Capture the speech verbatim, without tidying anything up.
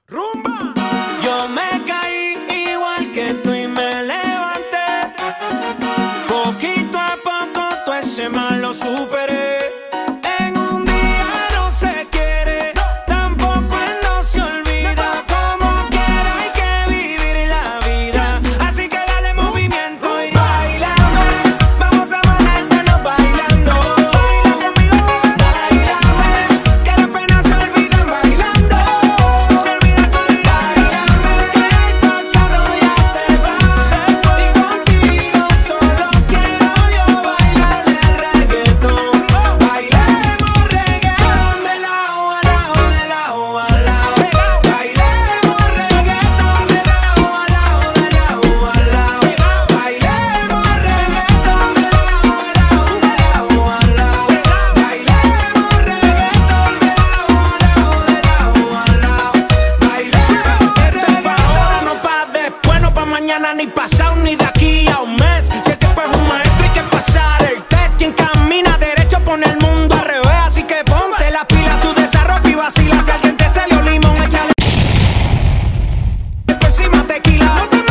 Rumba. Yo me caí igual que tú y me levanté. Poquito a poco todo ese mal lo superé. En un día no se quiere, tampoco él no se olvida. Como quiera hay que vivir la vida. Así que dale movimiento y bailame. Vamos a amanecernos bailando. Baila conmigo, bailame. Que las penas se olvidan bailando. Se olvida, se olvida. Bailame, que el pasado ya se va. Y contigo solo quiero yo bailar el reggaetón. Bailemos reggaetón de lado a lado, de lado a lado. Bailemos reggaetón de lado a lado, de lado a lado. Bailemos reggaetón de lado a lado, de lado a lado. Bailemos reggaetón de lado a lado, de lado a lado. Bailemos reggaetón. No pa' después, no pa' mañana, ni pasado, ni de aquí a un mes. Si el tiempo es un maestro hay que pasar el test. Quien camina derecho pone el mundo al revés. Así que ponte las pilas, su desarrollo y vacila. Si alguien te salió limón, échale por encima tequila. No te